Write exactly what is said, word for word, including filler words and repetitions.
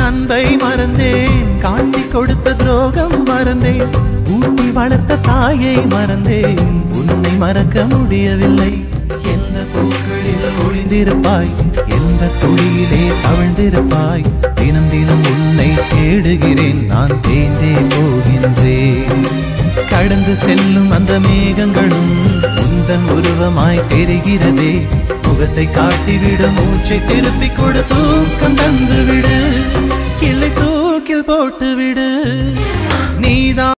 அன்பை மறந்தேன், காட்டி கொடுத்த துரோகம் மறந்தேன், ஊட்டி வளர்த்த தாயை மறந்தேன், உன்னை மறக்க முடியவில்லை. எந்த பூக்களில் ஒளிந்திருப்பாய், எந்த துளியிலே தவழ்ந்திருப்பாய், தினம் தினம் உன்னை தேடுகிறேன், நான் தேய்ந்தே போகின்றேன். கடந்து செல்லும் அந்த மேகங்களும் உந்தன் உருவமாய் தெரிகிறதே, முகத்தை காட்டிவிடு, மூச்சை திருப்பி கொடு, தூக்கம் தந்து விடு, இல்லை தூக்கில் போட்டு விடு. நீதான்